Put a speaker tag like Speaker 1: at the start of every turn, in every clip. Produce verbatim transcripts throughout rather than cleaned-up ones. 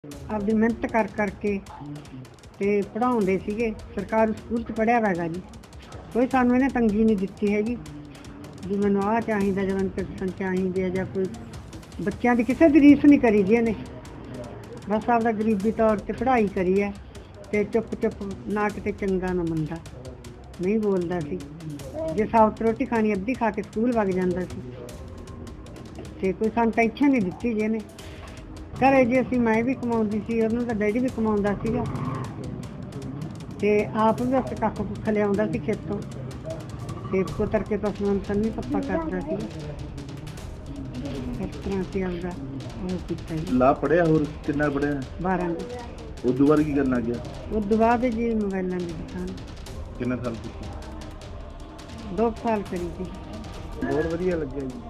Speaker 1: ਆਪਦੀ ਮਿਹਨਤ ਕਰ ਕਰਕੇ ਤੇ ਪੜ੍ਹਾਉਂਦੇ ਸੀਗੇ। ਸਰਕਾਰੀ ਸਕੂਲ 'ਚ ਪੜ੍ਹਿਆ ਹੈਗਾ ਜੀ। ਕੋਈ ਸਾਨੂੰ ਇਹਨੇ ਤੰਗੀ ਨਹੀਂ ਦਿੱਤੀ ਹੈਗੀ ਵੀ ਮੈਨੂੰ ਆਹ ਚਾਹੀਦਾ ਜਾਂ ਮੈਨੂੰ ਪੈਨਸ਼ਨ ਚਾਹੀਦੀ ਹੈ ਜਾਂ ਕੋਈ ਬੱਚਿਆਂ ਦੀ ਕਿਸੇ ਦੀ ਰੀਸ ਨਹੀਂ ਕਰੀ ਜੀ ਇਹਨੇ। ਬਸ ਆਪਦਾ ਗਰੀਬੀ ਤੌਰ 'ਤੇ ਪੜ੍ਹਾਈ ਕਰੀ ਹੈ ਅਤੇ ਚੁੱਪ ਚੁੱਪ ਨਾ ਕਿਤੇ ਚੰਗਾ ਨਾ ਮੰਦਾ ਨਹੀਂ ਬੋਲਦਾ ਸੀ। ਜੇ ਸਾਬਤ ਰੋਟੀ ਖਾਣੀ ਅੱਧੀ ਖਾ ਕੇ ਸਕੂਲ ਵਗ ਜਾਂਦਾ ਸੀ ਅਤੇ ਕੋਈ ਸਾਨੂੰ ਟੈਨਸ਼ਨ ਨਹੀਂ ਦਿੱਤੀ ਜੀ ਇਹਨੇ। ਘਰੇ ਜੀ ਅਸੀਂ ਮੈਂ ਵੀ ਕਮਾਉਂਦੀ ਸੀ, ਉਹਨੂੰ ਤਾਂ ਡੈਡੀ ਵੀ ਕਮਾਉਂਦਾ ਸੀਗਾ ਅਤੇ ਆਪ ਵੀ ਅਸੀਂ ਕੱਖ ਕੁੱਖ ਲਿਆਉਂਦਾ ਸੀ ਖੇਤੋਂ ਅਤੇ ਪੁੱਤਰ ਕੇ ਪਸ਼ੂਆਂ ਨੂੰ ਸੰਨੀ ਪੱਪਾ ਕਰਦਾ ਸੀ। ਇਸ ਤਰ੍ਹਾਂ ਅਸੀਂ ਆਪਦਾ ਉਹ ਕੀਤਾ ਜੀ।
Speaker 2: ਲਾ ਪੜਿਆ ਹੋਰ ਕਿੰਨਾ ਪੜਿਆ?
Speaker 1: ਬਾਰਾਂ ਦੀ।
Speaker 2: ਉਸ ਤੋਂ ਬਾਅਦ ਕੀ ਕਰਨ ਲੱਗ ਗਿਆ?
Speaker 1: ਉਸ ਤੋਂ ਬਾਅਦ ਜੀ ਮੋਬਾਈਲਾਂ ਦੀ ਦੁਕਾਨ।
Speaker 2: ਕਿੰਨਾ ਸਾਲ ਕੀਤੀ?
Speaker 1: ਦੋ ਕੁ ਸਾਲ ਕਰੀ ਸੀ।
Speaker 2: ਬਹੁਤ ਵਧੀਆ ਲੱਗਿਆ ਜੀ।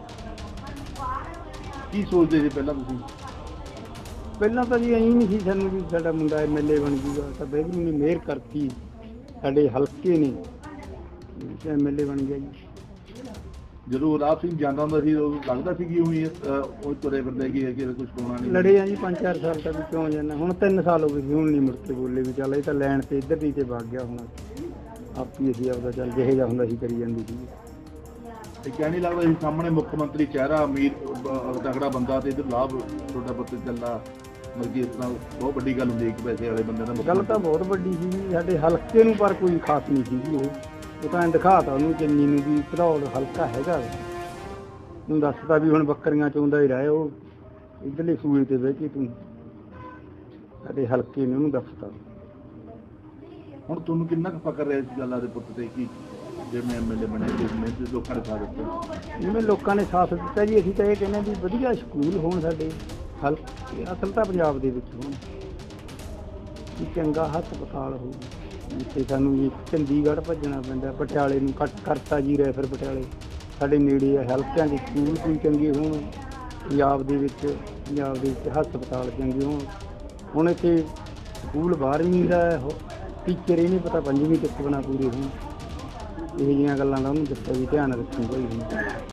Speaker 2: ਕੀ ਸੋਚਦੇ ਸੀ ਪਹਿਲਾਂ ਤੁਸੀਂ?
Speaker 3: ਪਹਿਲਾਂ ਤਾਂ ਜੀ ਐਂ ਨਹੀਂ ਸੀ ਸਾਨੂੰ ਵੀ ਸਾਡਾ ਮੁੰਡਾ ਐਮ ਐਲ ਏ ਬਣ ਜੂਗਾ, ਤਾਂ ਵਾਹਿਗੁਰੂ ਨੇ ਮਿਹਰ ਕਰਤੀ ਸਾਡੇ ਹਲਕੇ ਨੇ ਐਮ ਐਲ ਏ ਬਣ ਗਿਆ ਜੀ।
Speaker 2: ਜਦੋਂ ਰਾਜ ਸਿੰਘ ਜਾਂਦਾ ਹੁੰਦਾ ਸੀ ਉਦੋਂ ਲੱਗਦਾ ਸੀ ਕਿ ਉਹੀ ਉਹ ਤੁਰੇ ਫਿਰਦੇ ਕਿ ਕਿ ਕੁਝ ਹੋਣਾ ਨਹੀਂ?
Speaker 3: ਲੜੇ ਆ ਜੀ ਪੰਜ ਚਾਰ ਸਾਲ ਤੱਕ ਕਿਉਂ ਜਾਂਦਾ। ਹੁਣ ਤਿੰਨ ਸਾਲ ਹੋ ਗਏ ਸੀ, ਹੁਣ ਨਹੀਂ ਮੁੜ ਕੇ ਬੋਲੇ ਵੀ ਚੱਲ ਇਹ ਤਾਂ ਲੈਣ ਤੇ ਇੱਧਰ ਦੀ ਤੇ ਵਗ ਗਿਆ। ਹੁਣ ਆਪੀ ਅਸੀਂ ਆਪਦਾ ਚੱਲ ਜਿਹੇ ਜਿਹਾ ਹੁੰਦਾ ਸੀ ਕਰੀ ਜਾਂਦੀ ਸੀ।
Speaker 2: ਇਹ ਕਹਿ ਨਹੀਂ ਲੱਗਦਾ ਸੀ ਸਾਹਮਣੇ ਮੁੱਖ ਮੰਤਰੀ ਚਿਹਰਾ ਅਮੀਰ ਤਕੜਾ ਬੰਦਾ ਤੇ ਇੱਧਰ ਲਾਭ ਛੋਟਾ ਪੁੱਤ ਚੱਲਾ, ਮਤਲਬ ਕਿ ਇਸ ਤਰ੍ਹਾਂ ਬਹੁਤ ਵੱਡੀ ਗੱਲ ਹੁੰਦੀ ਇੱਕ ਪੈਸੇ ਵਾਲੇ ਬੰਦੇ ਦਾ।
Speaker 3: ਗੱਲ ਤਾਂ ਬਹੁਤ ਵੱਡੀ ਸੀ ਜੀ ਸਾਡੇ ਹਲਕੇ ਨੂੰ, ਪਰ ਕੋਈ ਖਾਸ ਨਹੀਂ ਸੀ ਉਹ ਉਹ ਤਾਂ ਦਿਖਾਤਾ ਉਹਨੂੰ ਚੰਨੀ ਨੂੰ ਵੀ ਭਦੌੜ ਹਲਕਾ ਹੈਗਾ। ਉਹਨੂੰ ਦੱਸਦਾ ਵੀ ਹੁਣ ਬੱਕਰੀਆਂ ਚੋਂਦਾ ਹੀ ਰਹੇ, ਉਹ ਇੱਧਰਲੇ ਸੂਏ ਤੇ ਬਹਿ ਕੇ ਤੂੰ ਸਾਡੇ ਹਲਕੇ ਨੇ ਉਹਨੂੰ ਦੱਸਤਾ।
Speaker 2: ਹੁਣ ਤੁਹਾਨੂੰ ਕਿੰਨਾ ਕੁ ਫਕਰ ਰਿਹਾ ਇਸ ਗੱਲਾਂ ਦੇ ਪੁੱਤ ਤੇ ਕਿ ਜਿਵੇਂ ਐਮ ਐਲ ਏ ਬਣੇ ਤੇ ਮਿਹਨਤ ਲੋਕਾਂ ਨੇ ਸਾਥ ਦਿੱਤਾ?
Speaker 3: ਜਿਵੇਂ ਲੋਕਾਂ ਨੇ ਸਾਥ ਦਿੱਤਾ ਜੀ, ਅਸੀਂ ਤਾਂ ਇਹ ਕਹਿੰਦੇ ਵੀ ਵਧੀਆ ਸਕੂਲ ਹੋਣ ਸਾਡੇ ਹਲਕੇ, ਅਸਲ ਤਾਂ ਪੰਜਾਬ ਦੇ ਵਿੱਚ ਹੋਣ, ਵੀ ਚੰਗਾ ਹਸਪਤਾਲ ਹੋਊ ਜਿੱਥੇ ਸਾਨੂੰ ਵੀ ਚੰਡੀਗੜ੍ਹ ਭੱਜਣਾ ਪੈਂਦਾ, ਪਟਿਆਲੇ ਨੂੰ ਕੱਟ ਕਰਤਾ ਜੀ ਰੈਫਰ ਪਟਿਆਲੇ ਸਾਡੇ ਨੇੜੇ ਆ। ਹਲਕਿਆਂ ਦੇ ਸਕੂਲ ਕੋਈ ਚੰਗੇ ਹੋਣ ਪੰਜਾਬ ਦੇ ਵਿੱਚ, ਪੰਜਾਬ ਦੇ ਵਿੱਚ ਹਸਪਤਾਲ ਚੰਗੇ ਹੋਣ। ਹੁਣ ਇੱਥੇ ਸਕੂਲ ਬਾਰ੍ਹਵੀਂ ਦਾ ਟੀਚਰ ਇਹ ਨਹੀਂ ਪਤਾ ਪੰਜਵੀਂ ਤੱਕ ਬਣਾ ਪੂਰੇ ਹੋਣ। ਇਹੋ ਜਿਹੀਆਂ ਗੱਲਾਂ ਦਾ ਉਹਨੂੰ ਦੱਸਿਆ ਵੀ ਧਿਆਨ ਰੱਖਣੀ ਚਾਹੀਦੀ।